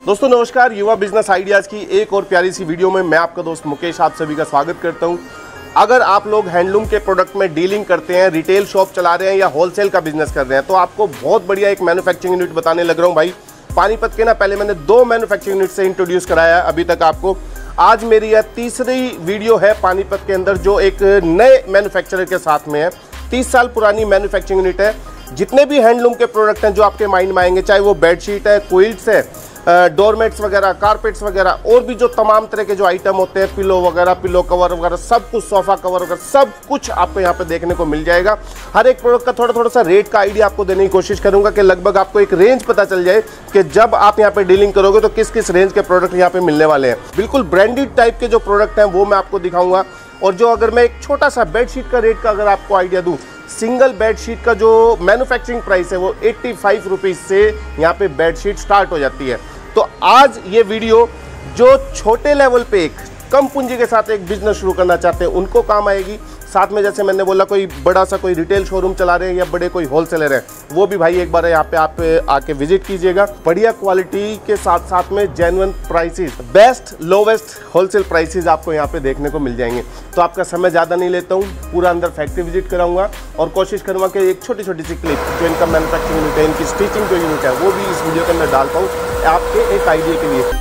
दोस्तों नमस्कार, युवा बिजनेस आइडियाज़ की एक और प्यारी सी वीडियो में मैं आपका दोस्त मुकेश आप सभी का स्वागत करता हूं। अगर आप लोग हैंडलूम के प्रोडक्ट में डीलिंग करते हैं, रिटेल शॉप चला रहे हैं या होलसेल का बिजनेस कर रहे हैं, तो आपको बहुत बढ़िया एक मैन्युफैक्चरिंग यूनिट बताने लग रहा हूं भाई। पानीपत के ना पहले मैंने 2 मैन्युफैक्चरिंग यूनिट से इंट्रोड्यूस कराया है अभी तक आपको। आज मेरी यह तीसरी वीडियो है पानीपत के अंदर जो एक नए मैन्युफैक्चरर के साथ में है। 30 साल पुरानी मैन्युफैक्चरिंग यूनिट है। जितने भी हैंडलूम के प्रोडक्ट हैं जो आपके माइंड में आएंगे, चाहे वो बेडशीट है, क्विल्ट्स है, डोरमेट्स वगैरह, कारपेट्स वगैरह और भी जो तमाम तरह के जो आइटम होते हैं, पिलो वगैरह, पिलो कवर वगैरह, सब कुछ, सोफा कवर वगैरह, सब कुछ आपको यहाँ पे देखने को मिल जाएगा। हर एक प्रोडक्ट का थोड़ा सा रेट का आइडिया आपको देने की कोशिश करूंगा कि लगभग आपको एक रेंज पता चल जाए कि जब आप यहाँ पे डीलिंग करोगे तो किस किस रेंज के प्रोडक्ट यहाँ पे मिलने वाले हैं। बिल्कुल ब्रांडेड टाइप के जो प्रोडक्ट हैं वो मैं आपको दिखाऊंगा। और जो अगर मैं एक छोटा सा बेडशीट का रेट का अगर आपको आइडिया दूँ, सिंगल बेडशीट का जो मैन्युफैक्चरिंग प्राइस है वो 85 रुपीज़ से यहाँ पे बेडशीट स्टार्ट हो जाती है। तो आज ये वीडियो जो छोटे लेवल पे एक कम पूंजी के साथ एक बिजनेस शुरू करना चाहते हैं उनको काम आएगी। साथ में जैसे मैंने बोला कोई बड़ा सा कोई रिटेल शोरूम चला रहे हैं या बड़े कोई होलसेलर है, वो भी भाई एक बार यहाँ पे आप आके विजिट कीजिएगा। बढ़िया क्वालिटी के साथ साथ में genuine prices, best lowest wholesale prices आपको यहाँ पे देखने को मिल जाएंगे। तो आपका समय ज़्यादा नहीं लेता हूँ, पूरा अंदर फैक्ट्री विजिट कराऊंगा और कोशिश करूँगा कि एक छोटी छोटी सी क्लिप जो इनका मैन्युफैक्चरिंग यूनिट है, इनकी स्टिचिंग जो यूनिट है, वो भी इस वीडियो के अंदर डाल पाऊँ आपके एक आइडिया के लिए।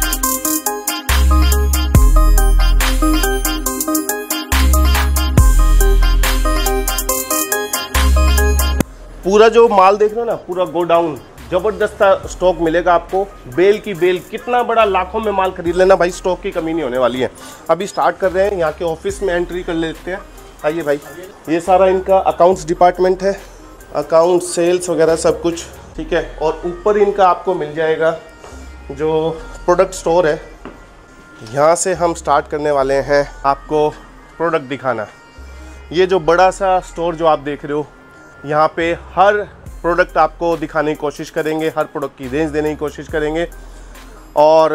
पूरा जो माल देख रहे हो ना, पूरा गोडाउन जबरदस्त स्टॉक मिलेगा आपको। बेल की बेल, कितना बड़ा, लाखों में माल खरीद लेना भाई, स्टॉक की कमी नहीं होने वाली है। अभी स्टार्ट कर रहे हैं, यहाँ के ऑफिस में एंट्री कर लेते हैं। आइए भाई, ये सारा इनका अकाउंट्स डिपार्टमेंट है, अकाउंट, सेल्स वगैरह सब कुछ, ठीक है। और ऊपर इनका आपको मिल जाएगा जो प्रोडक्ट स्टोर है। यहाँ से हम स्टार्ट करने वाले हैं आपको प्रोडक्ट दिखाना। ये जो बड़ा सा स्टोर जो आप देख रहे हो, यहाँ पे हर प्रोडक्ट आपको दिखाने की कोशिश करेंगे, हर प्रोडक्ट की रेंज देने की कोशिश करेंगे। और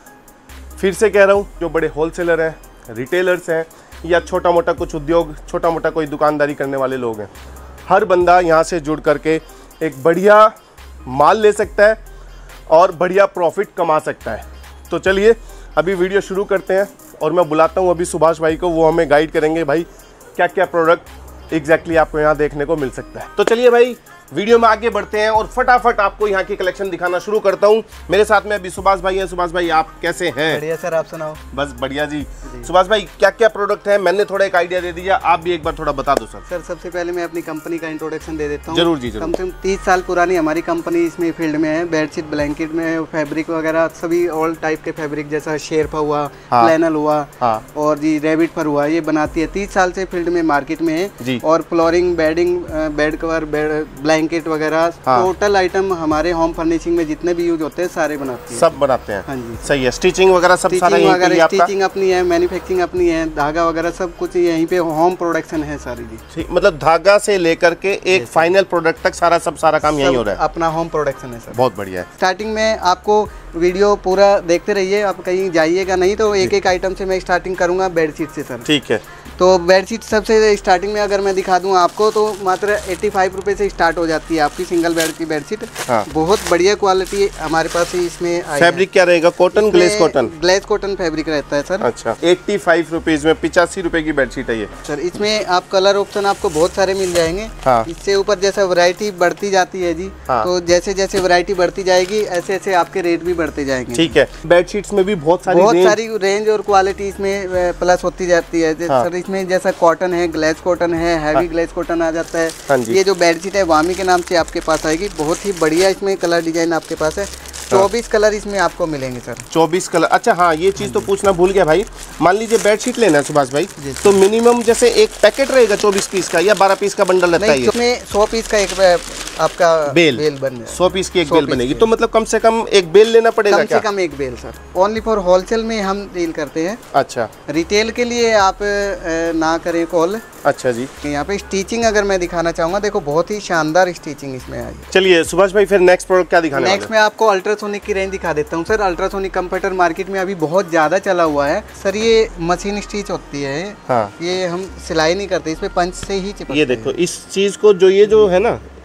फिर से कह रहा हूँ, जो बड़े होलसेलर हैं, रिटेलर्स हैं या छोटा मोटा कुछ उद्योग, छोटा मोटा कोई दुकानदारी करने वाले लोग हैं, हर बंदा यहाँ से जुड़ करके एक बढ़िया माल ले सकता है और बढ़िया प्रॉफिट कमा सकता है। तो चलिए अभी वीडियो शुरू करते हैं और मैं बुलाता हूँ अभी सुभाष भाई को, वो हमें गाइड करेंगे भाई क्या क्या प्रोडक्ट एग्जैक्टली आपको यहाँ देखने को मिल सकता है। तो चलिए भाई वीडियो में आगे बढ़ते हैं और फटाफट आपको यहाँ की कलेक्शन दिखाना शुरू करता हूँ। मेरे साथ में अभी सुभाष भाई हैं। सुभाष भाई आप कैसे हैं? बढ़िया सर, आप सुनाओ। बस बढ़िया जी। सुभाष भाई क्या क्या प्रोडक्ट है, मैंने थोड़ा एक आइडिया दे दिया, आप भी एक बार थोड़ा बता दो सर। सर सबसे पहले मैं अपनी कंपनी का इंट्रोडक्शन दे देता हूँ। जरूर जी, जरूर। कम से कम 30 साल पुरानी हमारी कंपनी इसमें फील्ड में है। बेडशीट, ब्लैंकेट में, फैब्रिक वगैरह सभी ऑल टाइप के फैब्रिक, जैसा शेरपा हुआ, प्लैनल हुआ और जी रैबिट पर हुआ, ये बनाती है। 30 साल से फील्ड में मार्केट में है। और flooring, bedding, bed cover, blanket वगैरह टोटल आइटम हमारे होम फर्निशिंग में जितने भी यूज होते हैं सारे बनाते हैं। सब बनाते हैं? हाँ जी। सही है। स्टिचिंग वगैरह सब सारा यहीं पे ही आपका? स्टिचिंग अपनी है, मैन्युफैक्चरिंग अपनी है, धागा वगैरह सब कुछ यहीं पे होम प्रोडक्शन है सारी जी। ठीक, मतलब धागा से लेकर के एक फाइनल प्रोडक्ट तक सारा काम यहीं हो रहा है? अपना होम प्रोडक्शन है सर। बहुत बढ़िया है। स्टार्टिंग में आपको वीडियो पूरा देखते रहिए, आप कहीं जाइएगा नहीं। तो एक एक आइटम से मैं स्टार्टिंग करूंगा बेडशीट से सर। ठीक है। तो बेडशीट सबसे स्टार्टिंग में अगर मैं दिखा दूं आपको तो मात्र 85 रुपये से स्टार्ट हो जाती है आपकी सिंगल बेड की बेडशीट। बहुत बढ़िया क्वालिटी हमारे पास इसमें आई। फैब्रिक क्या रहेगा? Cotton, glaze cotton? Glaze cotton fabric रहता है सर। अच्छा, 85 रुपीज में 85 रुपए की बेडशीट है ये सर। इसमें आप कलर ऑप्शन आपको बहुत सारे मिल जाएंगे। इससे ऊपर जैसा वैरायटी बढ़ती जाती है जी, तो जैसे जैसे वैरायटी बढ़ती जाएगी ऐसे ऐसे आपके रेट भी बढ़ते जाएंगे। ठीक है। बेडशीट्स में भी बहुत सारी रेंज और क्वालिटी इसमें प्लस होती जाती है सर। इसमें जैसा कॉटन है, ग्लेज कॉटन है, हैवी ग्लेज कॉटन आ जाता है। ये जो बेडशीट है वामी के नाम से आपके पास आएगी। बहुत ही बढ़िया इसमें कलर डिजाइन आपके पास है। 24 कलर इसमें आपको मिलेंगे सर। 24 कलर। अच्छा हाँ, ये चीज़ तो पूछना भूल गया भाई। मान लीजिए बेडशीट लेना है सुभाष भाई, तो मिनिमम जैसे एक पैकेट रहेगा 24 पीस का या 12 पीस का बंडल रहता है? इसमें 100 पीस का एक आपका बेल बन 100 पीस की एक बेल बनेगी। तो मतलब कम से कम एक बेल लेना पड़ेगा? कम से कम एक bale sir. Only for wholesale में हम डील करते हैं। अच्छा। रिटेल के लिए आप ना करें कॉल। अच्छा जी। यहाँ पे स्टिचिंग अगर मैं दिखाना चाहूँगा, देखो बहुत ही शानदार स्टिचिंग इसमें आई है। चलिए सुभाष भाई, फिर नेक्स्ट प्रोडक्ट क्या दिखाने? नेक्स्ट में आपको अल्ट्रासोनिक की रेंज दिखा देता हूँ सर। अल्ट्रासोनिक कंप्यूटर मार्केट में अभी बहुत ज़्यादा चला हुआ है सर। ये मशीन स्टिच होती है। ये हम सिलाई नहीं करते, इसमें पंच से ही चिपकते हैं। ये देखो इस चीज़ को, जो ये जो है ना,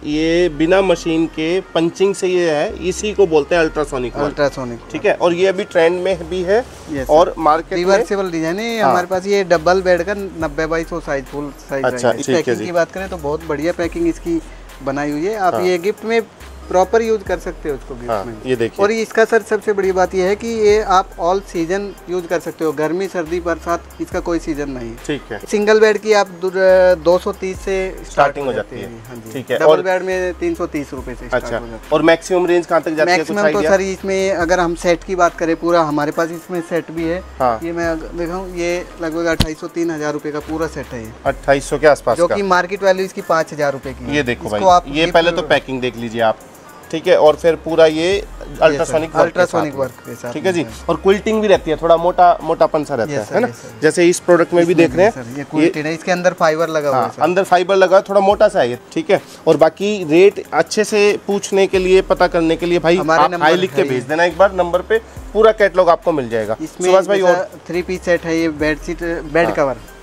ये बिना मशीन के पंचिंग से ये है, इसी को बोलते हैं अल्ट्रासोनिक। अल्ट्रासोनिक, ठीक है। और ये अभी ट्रेंड में भी है और मार्केट में रिवर्सिबल डिजाइन है। हमारे पास ये डबल बेड का 90x100 साइज, फुल साइज। अच्छा, पैकिंग की बात करें तो बहुत बढ़िया पैकिंग इसकी बनाई हुई है। आप ये गिफ्ट में प्रॉपर यूज कर सकते हो उसको गिफ्ट में। ये देखिए। और इसका सर सबसे बड़ी बात ये है कि ये आप ऑल सीजन यूज कर सकते हो, गर्मी सर्दी बरसात इसका कोई सीजन नहीं। ठीक है। सिंगल बेड की आप 230 से स्टार्टिंग हो जाती है। ठीक है। डबल बेड में 330 रुपए से स्टार्ट हो जाता है। और मैक्सिमम रेंज कहाँ तक जाती है? मैक्सिमम तो सर इसमें अगर हम सेट की बात करें, पूरा हमारे पास इसमें सेट भी है। ये मैं दिखाऊं, ये लगभग 2800-3000 रुपए का पूरा सेट है। 2800 के आसपास, जो कि मार्केट वैल्यू इसकी 5000 रुपए की। ये देखो भाई, ये पहले तो पैकिंग देख लीजिए आप। ठीक है। और फिर पूरा ये अल्ट्रासोनिक वर्क के साथ। ठीक है जी। और क्विल्टिंग भी रहती है, थोड़ा मोटापन सा रहता है ना, जैसे इस प्रोडक्ट में भी देख रहे हैं। ये क्विल्टेड है, इसके अंदर फाइबर लगा हुआ है। अंदर फाइबर लगा, थोड़ा मोटा सा है ये। ठीक है। और बाकी रेट अच्छे से पूछने के लिए, पता करने के लिए भाई आप हाई लिख के भेज देना एक बार नंबर पे, पूरा कैटलॉग आपको मिल जाएगा। सुभाष भाई और 3 पीस सेट है ये, बेडशीट, बेड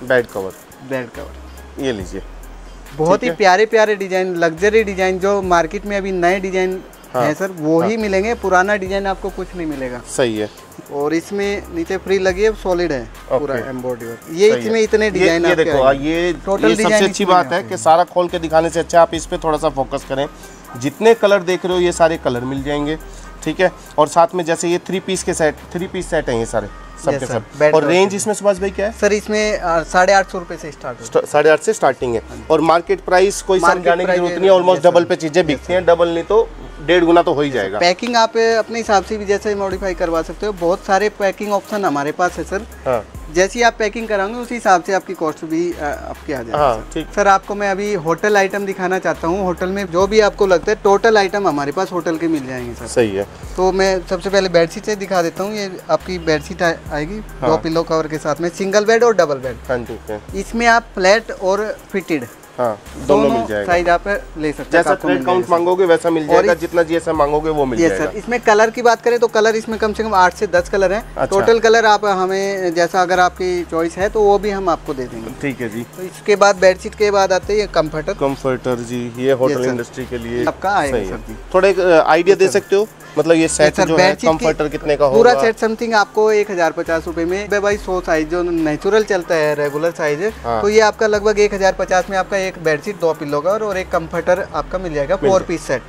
कवर, ये लीजिए। बहुत ही प्यारे प्यारे डिजाइन, लग्जरी डिजाइन, जो मार्केट में अभी नए डिजाइन है सर, वो ही मिलेंगे। पुराना डिजाइन आपको कुछ नहीं मिलेगा। सही है। और इसमें नीचे फ्री लगी है, सॉलिड है पूरा एम्बॉडी वर्क। ये इसमें इतने डिजाइन ये देखो, ये सबसे अच्छी बात है कि सारा खोल के दिखाने से अच्छा आप इस पे थोड़ा सा फोकस करें। जितने कलर देख रहे हो ये सारे कलर मिल जाएंगे। ठीक है। और साथ में जैसे ये 3 पीस सेट हैं ये सारे सबके सब। और रेंज इसमें सुभाष भाई क्या है? सर इसमें 850 रुपए से स्टार्ट है। 850 से स्टार्टिंग है। और मार्केट प्राइस कोई समझाने की जरूरत नहीं है, ऑलमोस्ट डबल पे चीजें बिकती हैं। डबल नहीं तो 1.5 गुना तो हो ही जाएगा। पैकिंग आप अपने हिसाब से भी जैसे मॉडिफाई करवा सकते हो। बहुत सारे पैकिंग ऑप्शन हमारे पास है सर। जैसी आप पैकिंग कराओगे उसी हिसाब से आपकी कॉस्ट भी आपकी आ जाएगी। सर आपको मैं अभी होटल आइटम दिखाना चाहता हूँ। होटल में जो भी आपको लगता है टोटल आइटम हमारे पास होटल के मिल जाएंगे सर। सही है। तो मैं सबसे पहले बेडशीट से दिखा देता हूँ। ये आपकी बेडशीट आएगी 2 पिलो कवर के साथ में, सिंगल बेड और डबल बेड। ठीक है। इसमें आप फ्लैट और फिटेड दोनों मिल जाएगा। साइज आप ले सकते हैं। जैसा थ्रेड काउंट मांगोगे वैसा मिल जाएगा, जितना जीएसएम मांगोगे वो मिल जाएगा। सर इसमें कलर की बात करें तो कलर इसमें कम से कम 8 से 10 कलर हैं। अच्छा। टोटल कलर आप हमें जैसा अगर आपकी चॉइस है तो वो भी हम आपको दे देंगे। ठीक है जी। तो इसके बाद बेडशीट के बाद आते हैं कंफर्टर जी, ये होटल इंडस्ट्री के लिए आपका आएगा सर जी। थोड़ा एक आइडिया दे सकते हो, मतलब ये सेट जो है कंफर्टर कितने का होगा? पूरा सेट समथिंग आपको 1050 रुपए में भाई 100 साइज जो नेचुरल चलता है, रेगुलर साइज है। तो ये आपका लगभग 1050 में आपका एक बेडशीट 2 पिलो का और एक कंफर्टर आपका मिल जाएगा। 4 पीस सेट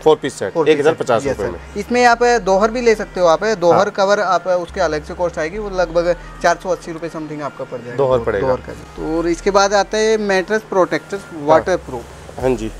1050 रुपए में। इसमें आप दोहर भी ले सकते हो। आप दोहर कवर आप उसके अलग से कॉस्ट आएगी, वो लगभग 480 रुपए समथिंग आपका पड़ जाएगा दोहर पड़ेगा। तो और इसके बाद आता है मैट्रेस प्रोटेक्टर वाटर प्रूफ। हाँ जी,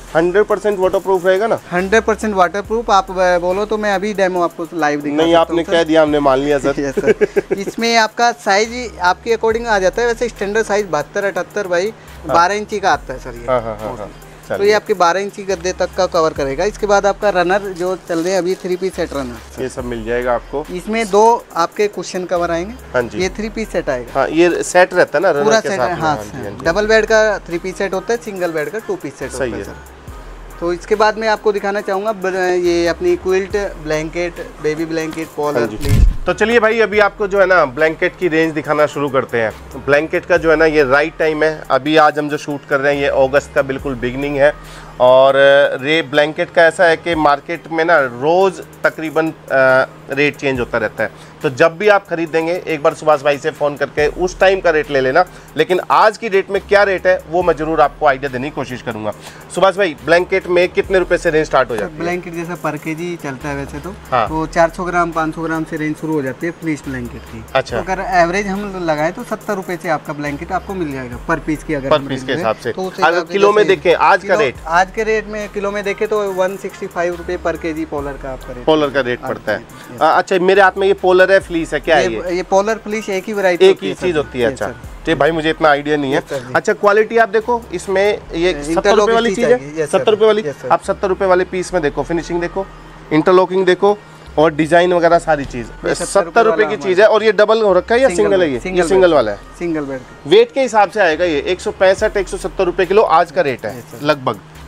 100% वाटरप्रूफ रहेगा ना? 100% वाटरप्रूफ। आप बोलो तो मैं अभी डेमो आपको लाइव दिखा। नहीं, आपने कह दिया, हमने मान लिया सर। सर इसमें आपका साइज आपके अकॉर्डिंग आ जाता है। वैसे स्टैंडर्ड साइज 72-78 बाई 12 इंची का आता है सर ये। तो ये आपके 12 इंची गद्दे तक का कवर करेगा। इसके बाद आपका रनर जो चल रहे हैं अभी 3 पीस सेट रनर, ये सब मिल जाएगा आपको। इसमें 2 आपके कुशन कवर आएंगे। हाँ जी। ये 3 पीस सेट आएगा। हाँ, ये सेट रहता है ना पूरा सेट। हाँ, डबल बेड का 3 पीस सेट होता है, सिंगल बेड का 2 पीस सेट होता है सर। तो इसके बाद मैं आपको दिखाना चाहूँगा ये अपनी quilt, blanket, baby blanket, polar please. तो चलिए भाई, अभी आपको जो है ना ब्लैंकेट की रेंज दिखाना शुरू करते हैं। ब्लैंकेट का जो है ना ये राइट टाइम है। अभी आज हम जो शूट कर रहे हैं ये अगस्त का बिल्कुल बिगनिंग है। और रे ब्लैंकेट का ऐसा है कि मार्केट में ना रोज़ तकरीबन रेट चेंज होता रहता है। तो जब भी आप खरीदेंगे एक बार सुभाष भाई से फ़ोन करके उस टाइम का रेट ले लेना। लेकिन आज की डेट में क्या रेट है वो मैं ज़रूर आपको आइडिया देने की कोशिश करूँगा। सुभाष भाई, ब्लैंकेट में कितने रुपए से रेंज स्टार्ट हो जाती है? ब्लैंकेट जैसा पर केजी चलता है वैसे तो। हाँ। तो 400 ग्राम 500 ग्राम से रेंज शुरू हो जाती है फ्लीस ब्लैंकेट की। अच्छा। तो अगर एवरेज हम लगाए तो 70 रुपए से आपका ब्लैंकेट आपको मिल जाएगा पर पीस की। अगर पर पीस के हिसाब से तो अगर किलो में देखें आज का रेट, आज के रेट में किलो में देखें तो 165 रुपए पर केजी पोलर का आपका रेट। पोलर का रेट पड़ता है। अच्छा, मेरे हाथ में ये पोलर है, फ्लीस है, क्या है ये पोलर फ्लीस एक ही वैरायटी, एक ही चीज होती है। अच्छा ठीक भाई, मुझे इतना आइडिया नहीं है। अच्छा, क्वालिटी आप देखो इसमें ये 70 रुपए वाली चीज है, 70 रुपए वाली। आप 70 रुपए वाले पीस में देखो, फिनिशिंग देखो, इंटरलॉकिंग देखो और डिजाइन वगैरह सारी चीज 70 रुपए की चीज है। और ये डबल हो रखा है या सिंगल है? ये सिंगल वाला है। सिंगल बेड वेट के हिसाब से आएगा ये 165-170 रुपए किलो आज का रेट है लगभग।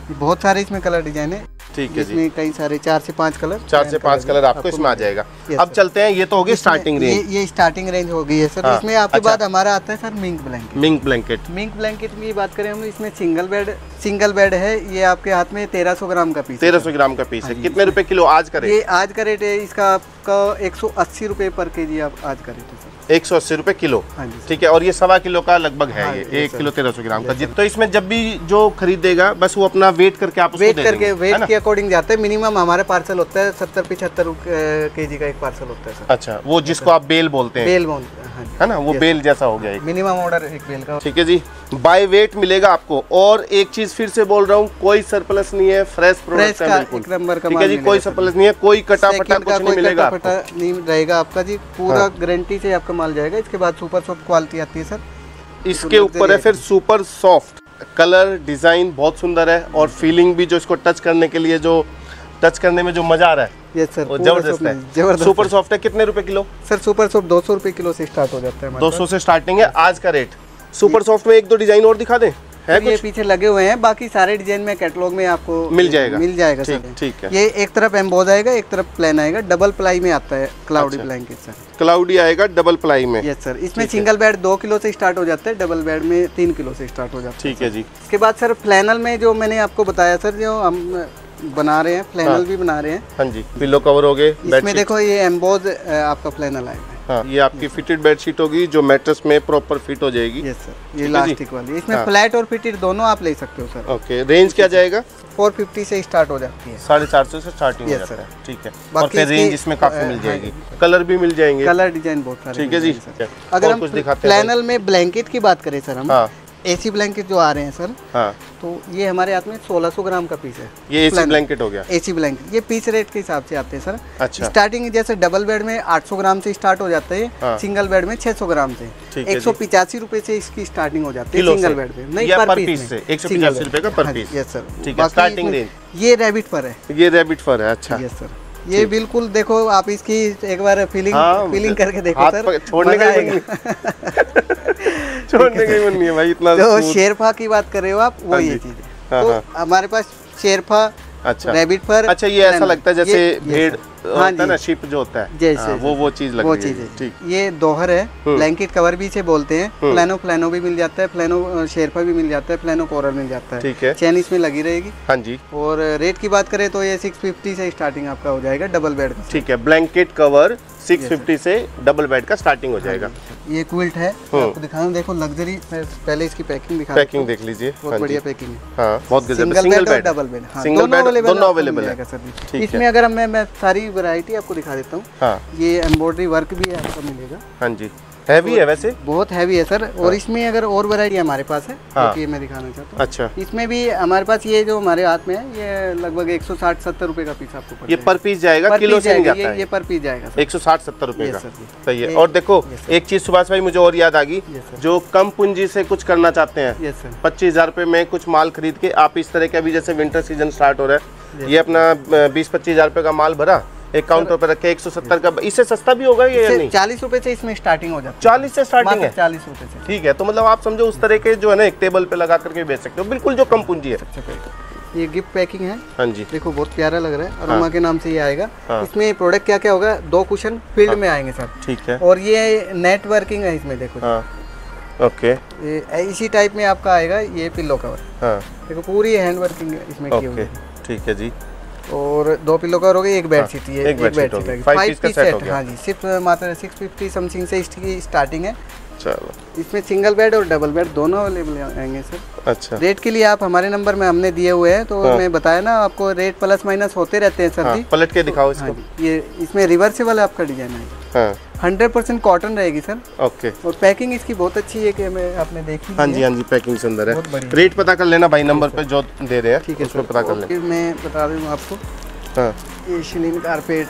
बहुत सारे इसमें कलर डिजाइन है। ठीक है जी, इसमें कई सारे 4 से 5 कलर, 4 से 5 कलर आपको इसमें आ जाएगा। अब चलते हैं, ये तो होगी स्टार्टिंग रेंज, ये स्टार्टिंग रेंज हो गई है सर। इसमें आपके बाद हमारा आता है sir mink blanket. Mink blanket, mink blanket की बात करें हम, इसमें सिंगल बेड है। ये आपके हाथ में 1300 ग्राम का पीस, 1300 ग्राम का पीस है। कितने रुपए किलो आज का रेट? ये आज का रेट है इसका आपका 180 रुपए पर केजी आप आज का रेट है सर, 180 रुपए किलो। हाँ जी, ठीक है, और ये 1.25 किलो का लगभग है। हाँ, ये 1 किलो 1300 ग्राम का। तो इसमें जब भी जो खरीदेगा बस वो अपना वेट करके आप वेट करके वेट के अकॉर्डिंग जाते हैं। मिनिमम हमारे पार्सल होता है 70-75 केजी का एक पार्सल होता है सर। अच्छा, वो जिसको आप बेल बोलते हैं, बेल बोलते हैं, है ना, वो बेल जैसा हो गया। मिनिमम ऑर्डर एक बेल का। ठीक है जी, बाय वेट मिलेगा आपको। और एक चीज फिर से बोल रहा हूँ, कोई सरप्लस नहीं है, फ्रेश प्रोडक्ट है बिल्कुल। एक नंबर का ठीक है जी, कोई सरप्लस नहीं है, कोई कटा फटा कुछ नहीं मिलेगा आपको, नहीं रहेगा आपका जी, पूरा गारंटी से आपका माल जाएगा। इसके बाद सुपर सॉफ्ट क्वालिटी आती है सर। इसके ऊपर है फिर सुपर सॉफ्ट। कलर डिजाइन बहुत सुंदर है, और फीलिंग भी जो इसको टच करने के लिए, जो टच करने में जो मजा आ रहा है, यस सर, वो जबरदस्त है। जबरदस्त। सुपर सॉफ्ट है। कितने रुपए किलो सर? सुपर सॉफ्ट 200 रुपए किलो से स्टार्ट हो जाता है। 200 से स्टार्टिंग है आज का रेट। सुपर सॉफ्ट में एक दो डिजाइन और दिखा दें, है ये पीछे लगे हुए हैं, बाकी सारे डिजाइन में कैटलॉग में आपको मिल जाएगा सर। ठीक है, ये एक तरफ एम्बोज आएगा, एक तरफ प्लेन आएगा। डबल प्लाई में आता है क्लाउडी ब्लैंकेट सर। क्लाउडी आएगा डबल प्लाई में। Yes sir. इसमें सिंगल बेड 2 किलो से स्टार्ट हो जाता है, डबल बेड में 3 किलो से स्टार्ट हो जाता है। ठीक है जी। इसके बाद सर फ्लैनल में जो मैंने आपको बताया सर, जो हम बना रहे हैं फ्लैनल भी बना रहे हैं। हाँ जी, पिलो कवर हो गए। इसमें देखो ये एम्बोज आपका फ्लैनल आएगा। हाँ, ये आपकी फिटेड बेडशीट होगी जो मैट्रेस में प्रॉपर फिट हो जाएगी। यस सर, ये इलास्टिक वाली। इसमें फ्लैट और फिटेड दोनों आप ले सकते हो सर। ओके, रेंज क्या जाएगा? 450 से स्टार्ट हो जाती है, 450 से स्टार्टिंग हो जाता है। ठीक है, और फिर रेंज इसमें काफी मिल जाएगी, कलर भी मिल जाएंगे, कलर डिजाइन बहुत सारे। ठीक है जी। अगर हम फ्लैनल में ब्लैंकेट की बात करें सर, हम एसी ब्लैंकेट जो आ रहे हैं सर, हाँ, तो ये हमारे हाथ में 1600 ग्राम का पीस है। ये एसी ब्लैंकेट हो गया। एसी ब्लैंकेट ये पीस रेट के हिसाब से आते हैं सर। अच्छा। स्टार्टिंग जैसे डबल बेड में 800 ग्राम से स्टार्ट हो जाता है। हाँ। सिंगल बेड में 600 ग्राम से 185 रुपए से इसकी स्टार्टिंग हो जाती है सिंगल बेड में। नहीं, पर पीस से 185 रुपए का पर पीस। यस सर, ठीक है। स्टार्टिंग रेंज ये रैबिट फर है। ये रैबिट फर है। अच्छा, यस सर। ये बिल्कुल देखो आप इसकी एक बार फीलिंग करके देखो सर, छोड़ने का छोड़ने का मन नहीं है भाई, इतना। तो शेरफा की बात कर रहे हो आप, वो ये चीज है। तो हमारे पास शेरफा, अच्छा, रैबिट फर। अच्छा, ये ऐसा लगता है जैसे भेड़ होता है ना, शिप जो होता है, जैसे वो चीज लग रही है। ठीक, ये दोहर है। ब्लैंकेट कवर भी इसे बोलते हैं। फ्लैनो भी मिल जाता है, फ्लैनो शेरफा भी मिल जाता है, फ्लैनो कोरल मिल जाता है। ठीक है, चैन इसमें लगी रहेगी। हाँ जी। और रेट की बात करें तो ये 650 से स्टार्टिंग आपका हो जाएगा डबल बेड का। ठीक है, ब्लैंकेट कवर 650 से डबल बेड का स्टार्टिंग हो जाएगा। ये क्विल्ट है, आपको दिखाऊं, देखो लग्जरी। पहले इसकी पैकिंग दिखा, पैकिंग देख लीजिए, बहुत बढ़िया पैकिंग है। हाँ, बहुत गजब। Single bed, double bed, single bed दोनों अवेलेबल है सर। इसमें अगर मैं सारी वैरायटी आपको दिखा देता हूँ। हाँ, ये एम्ब्रॉयडरी वर्क भी आपको मिलेगा। हाँ जी, हैवी है वैसे, बहुत हैवी है सर। और इसमें अगर और वैरायटी हमारे पास है, हाँ, ये मैं दिखाना चाहता हूँ। अच्छा, इसमें भी हमारे पास ये जो हमारे हाथ में है, ये लगभग 160-70 रुपए का पीस आपको पड़ेगा। ये पर पीस जाएगा, किलो से नहीं जाता है। ये पर पीस जाएगा 160-70 रुपए का। सही है। और देखो एक चीज सुभाष भाई मुझे और याद आ गई, जो कम पूंजी से कुछ करना चाहते हैं, 25,000 रुपए में कुछ माल खरीद के आप इस तरह के, अभी जैसे विंटर सीजन स्टार्ट हो रहा है, ये अपना 20-25,000 रुपए का माल भरा, एक काउंटर पे रखे 170 का, इससे सस्ता भी होगा ये या नहीं? 40 रुपए से इसमें स्टार्टिंग हो जाती है। 40 से स्टार्टिंग है, 40 रुपए से। ठीक है, तो मतलब आप समझो उस तरह के जो है ना, एक टेबल पे लगा करके बेच सकते हो, बिल्कुल जो कम पूंजी है। ये गिफ्ट पैकिंग है। हाँ जी, देखो बहुत प्यारा लग रहा है, अरोमा के नाम से ये आएगा। इसमें प्रोडक्ट क्या क्या होगा, 2 कुशन फील्ड में आएंगे सर। ठीक है। और ये नेटवर्किंग है इसमें, देखो। ओके, इसी टाइप में आपका आएगा ये पिल्लो कवर। हाँ, देखो पूरी हैंड वर्किंग इसमें की हुई है। ठीक है जी। और 2 पिलो कवर हो गए, एक बेडशीट। ये एक बेडशीट हो गई, 5 पीस का सेट हो गया। हाँ जी, सिर्फ मात्र 650 समथिंग से इसकी स्टार्टिंग है। चलो, इसमें सिंगल बेड और डबल बेड दोनों अवेलेबल आएंगे सर। अच्छा, रेट के लिए आप हमारे नंबर में हमने दिए हुए हैं, तो मैं बताया ना आपको, रेट प्लस माइनस होते रहते हैं सर जी। पलट के दिखाओ इसको। ये इसमें रिवर्सेबल आपका डिजाइन है। 100% कॉटन रहेगी सर। ओके। और पैकिंग इसकी बहुत अच्छी है, कि मैं आपने देखी। हाँ जी, हाँ जी, पैकिंग सुंदर है। रेट पता कर लेना भाई, नंबर पे जो दे रहे हैं, ठीक है, उसमें पता कर लेना। मैं बता दूँ आपको। हाँ, ये शिलीन कारपेट।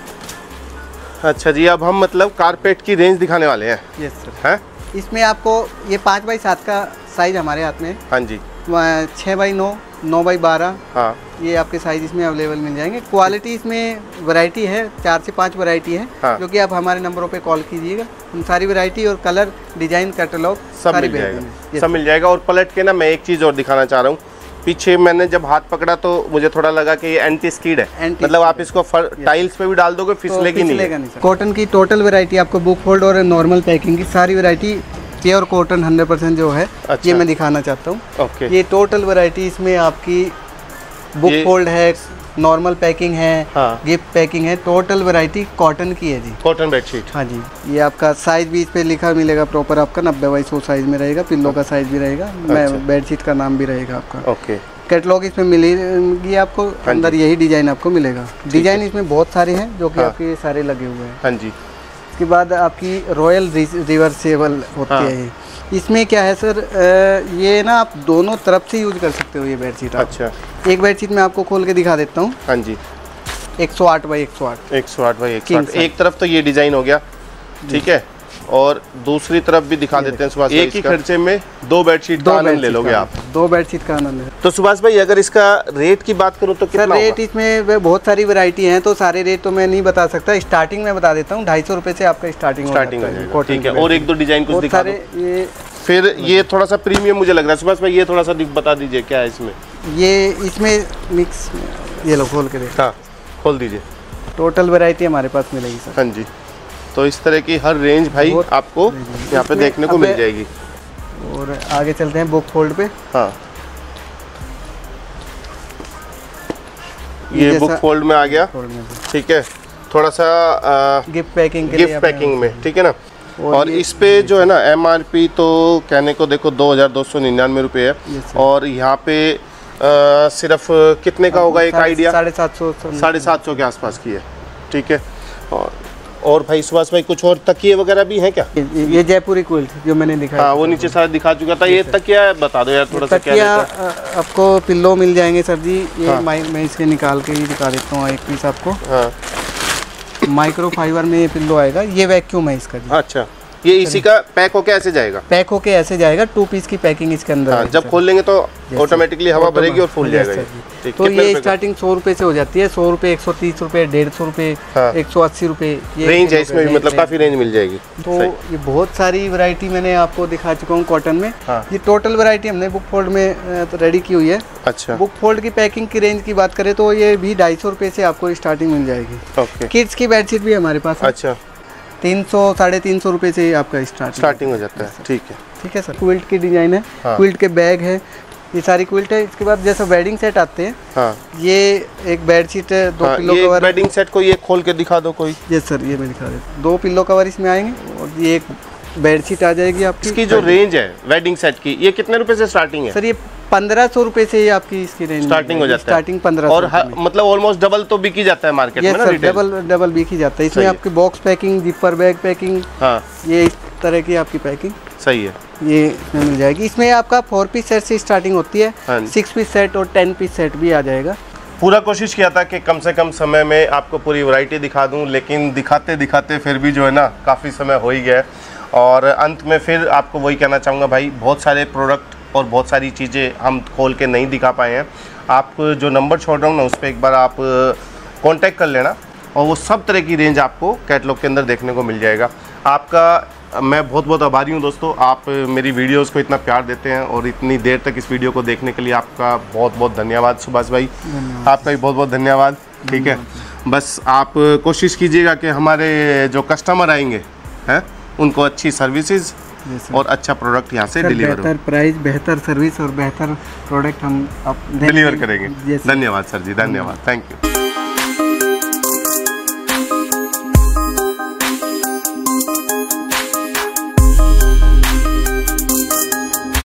अच्छा जी, अब हम मतलब कारपेट की रेंज दिखाने वाले हैं। Yes sir. हैं, इसमें आपको ये 5x7 का साइज हमारे हाथ में है। हाँ जी, 6x9, 9x12। हाँ, ये आपके साइज इसमें अवेलेबल मिल जाएंगे। क्वालिटी इसमें वैरायटी है, 4 से 5 वैरायटी है। हाँ, जो कि आप हमारे नंबरों पे कॉल कीजिएगा, हम सारी वैरायटी और कलर, डिजाइन, कैटलॉग सब मिल जाएगा, सब मिल जाएगा। और पलट के ना मैं एक चीज़ और दिखाना चाह रहा हूँ, पीछे मैंने जब हाथ पकड़ा तो मुझे थोड़ा लगा कि ये एंटी स्किड है, मतलब आप इसको टाइल्स पे भी डाल दोगे फिसलेगी नहीं। कॉटन की टोटल वैरायटी आपको बुक फोल्ड और नॉर्मल पैकिंग की सारी वैरायटी प्योर कॉटन 100% जो है। अच्छा। ये मैं दिखाना चाहता हूँ। ओके। ये टोटल वैरायटी इसमें आपकी बुक फोल्ड है, नॉर्मल पैकिंग है, हाँ। गिफ्ट पैकिंग है, टोटल वैरायटी कॉटन की है जी। Cotton bedsheet. हाँ जी। ये आपका साइज भी इस पे लिखा मिलेगा प्रॉपर, आपका 90x100 साइज में रहेगा, पिल्लो का साइज भी रहेगा, बेडशीट का नाम भी रहेगा आपका। ओके। कैटलॉग इसमें मिलेगी आपको, अंदर यही डिजाइन आपको मिलेगा। डिजाइन इसमें बहुत सारे हैं जो कि आपके सारे लगे हुए हैं। हाँ जी। इसके बाद आपकी रॉयल रिवर्सेबल होती है ये। इसमें क्या है सर, ये ना आप दोनों तरफ से यूज कर सकते हो ये बेडशीट। अच्छा। एक बेडशीट मैं आपको खोल के दिखा देता हूँ। हाँ जी। 108 बाई 108। 108 बाई 108। एक तरफ तो ये डिजाइन हो गया, ठीक है, और दूसरी तरफ भी दिखा देते हैं सुभाष भाई। एक ही खर्चे में दो बेडशीट का आनंद ले लोगे आप। दो बेडशीट का आनंद। तो सुभाष भाई अगर इसका रेट की बात करूँ तो कितना सर रेट इसमें बहुत सारी वैरायटी हैं, तो सारे रेट तो मैं नहीं बता सकता। स्टार्टिंग में बता देता हूँ, 250 रुपये से आपका स्टार्टिंग हो जाएगा। ठीक है। और एक दो डिजाइन कुछ दिखा दो। ये फिर ये थोड़ा सा प्रीमियम मुझे लग रहा है सुभाष भाई, ये थोड़ा सा बता दीजिए क्या है इसमें। ये इसमें मिक्स, ये लो खोल के देखो। हाँ खोल दीजिए। टोटल वैरायटी हमारे पास मिलेगी सर। हाँ जी। तो इस तरह की हर रेंज भाई आपको यहाँ पे देखने को मिल जाएगी। और आगे चलते हैं बुक फोल्ड पे। हाँ ये बुक फोल्ड में आ गया, ठीक है। थोड़ा सा गिफ्ट पैकिंग के गिफ्ट पैकिंग में, ठीक है ना। और इस पे जो है ना MRP तो कहने को देखो 2299 रुपये है, और यहाँ पे सिर्फ कितने का होगा एक आइडिया? 750 के आसपास की है, ठीक है। और भाई सुभाष भाई कुछ और तकिए वगैरह भी हैं क्या? ये जयपुरी क्विल्ट जो मैंने दिखाया, हाँ वो नीचे सारा दिखा चुका था। ये तकिया बता दो यार थोड़ा सा। तकिया आपको पिल्लो मिल जाएंगे सर जी। ये हाँ। मैं इसके निकाल के ही दिखा देता हूँ एक पीस आपको। हाँ। माइक्रो फाइबर में ये पिल्लो आएगा, ये वैक्यूम है इसका जी। अच्छा, ये इसी का पैक होके ऐसे जाएगा? पैक होके ऐसे जाएगा, 2 पीस की पैकिंग इसके अंदर। हाँ, जब खोल लेंगे तो ऑटोमेटिकली हवा भरेगी और फूल जाएगा। तो ये स्टार्टिंग 100 रुपए से हो जाती है। 100 रुपए, 130 रुपए, 150 रुपए, 180 रुपए, ये रेंज है इसमें भी, मतलब काफी रेंज मिल जाएगी। तो ये बहुत सारी वैरायटी मैंने आपको दिखा चुका हूँ कॉटन में। ये टोटल वैरायटी हमने बुक फोल्ड में रेडी की हुई है। अच्छा। बुक फोल्ड की पैकिंग की रेंज की बात करें तो ये भी 250 रुपए से आपको स्टार्टिंग मिल जाएगी। किड्स की बेडशीट भी हमारे पास। अच्छा। 300 350 रुपए से आपका स्टार्टिंग हो जाता है। ठीक है सर। क्विल्ट की डिजाइन है। क्विल्ट के बैग है, ये सारी क्विल्ट है। इसके बाद जैसे वेडिंग सेट आते हैं। हाँ। ये एक बेडशीट है, 2 पिल्लो कवर। वेडिंग सेट को ये खोल के दिखा दो कोई। यस सर, ये मैं दिखा देता हूँ। 2 पिल्लो कवर इसमें आएंगे और ये एक बेडशीट आ जाएगी आपकी। इसकी जो रेंज है वेडिंग सेट की, ये कितने रुपए से स्टार्टिंग है? सर ये 1500 रुपए से ही आपकी इसकी रेंज स्टार्टिंग हो जाता है। स्टार्टिंग 1500 और मतलब ऑलमोस्ट डबल तो बिक ही जाता है मार्केट में ना। डबल बिक ही जाता है। इसमें आपकी box packing, zipper bag packing, हाँ, ये इस तरह की आपकी पैकिंग सही है, ये इसमें मिल जाएगी। इसमें आपका 4 पीस सेट से स्टार्टिंग होती है। 6 पीस सेट और 10 पीस सेट भी आ जाएगा। पूरा कोशिश किया था कि कम से कम समय में आपको पूरी वैरायटी दिखा दूं, लेकिन दिखाते दिखाते फिर भी जो है ना काफ़ी समय हो ही गया। और अंत में फिर आपको वही कहना चाहूँगा भाई, बहुत सारे प्रोडक्ट और बहुत सारी चीज़ें हम खोल के नहीं दिखा पाए हैं। आप जो नंबर छोड़ रहा हूँ ना, उस पर एक बार आप कांटेक्ट कर लेना, और वो सब तरह की रेंज आपको कैटलॉग के अंदर देखने को मिल जाएगा। आपका मैं बहुत बहुत आभारी हूँ दोस्तों, आप मेरी वीडियोस को इतना प्यार देते हैं, और इतनी देर तक इस वीडियो को देखने के लिए आपका बहुत बहुत धन्यवाद सुभाष भाई। आपका भी बहुत बहुत धन्यवाद। ठीक है, बस आप कोशिश कीजिएगा कि हमारे जो कस्टमर आएंगे हैं उनको अच्छी सर्विसेज और अच्छा प्रोडक्ट यहाँ से डिलीवर हो। बेहतर प्राइस, बेहतर सर्विस और बेहतर प्रोडक्ट हम डिलीवर करेंगे। धन्यवाद सर जी, धन्यवाद, थैंक यू।